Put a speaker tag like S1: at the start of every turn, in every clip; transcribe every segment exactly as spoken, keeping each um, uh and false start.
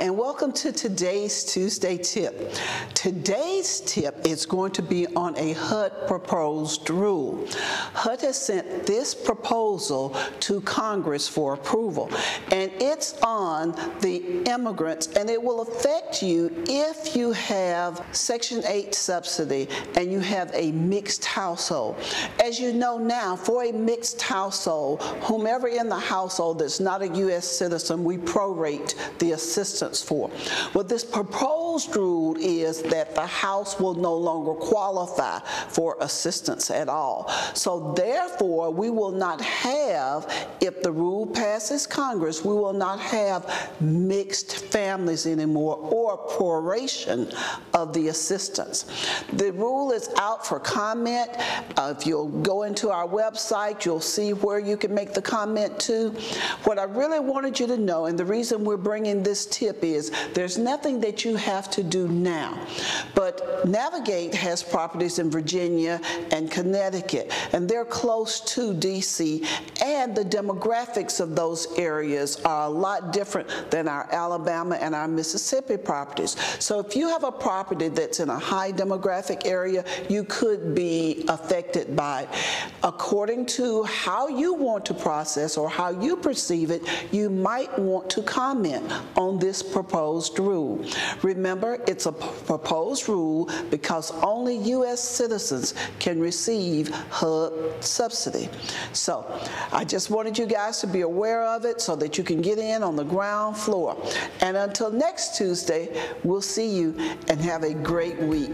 S1: and welcome to today's Tuesday tip. Today's tip is going to be on a H U D proposed rule. H U D has sent this proposal to Congress for approval, and it's on the immigrants, and it will affect you if you have Section eight subsidy and you have a mixed household. As you know now, for a mixed household, whomever in the household that's not a U S citizen, we prorate the assistance for. Well, this proposed rule is that the house will no longer qualify for assistance at all. So therefore, we will not have, if the rule passes Congress, we will not have mixed families anymore or proration of the assistance. The rule is out for comment. Uh, if you'll go into our website, you'll see where you can make the comment to. What I really wanted you to know, and the reason we're bringing this tip is, there's nothing that you have to do now. But Navigate has properties in Virginia and Connecticut, and they're close to D C, and the demographics of those areas are a lot different than our Alabama and our Mississippi properties. So if you have a property that's in a high demographic area, you could be affected by it. According to how you want to process or how you perceive it, you might want to comment on this proposed rule. Remember, it's a proposed rule because only U S citizens can receive H U D subsidy. So I just wanted you guys to be aware of it so that you can get in on the ground floor. And until next Tuesday, we'll see you and have a great week.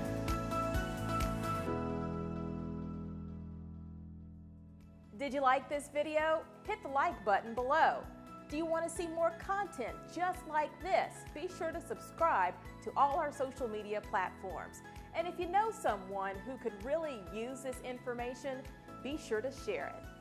S2: Did you like this video? Hit the like button below. Do you want to see more content just like this? Be sure to subscribe to all our social media platforms. And if you know someone who could really use this information, be sure to share it.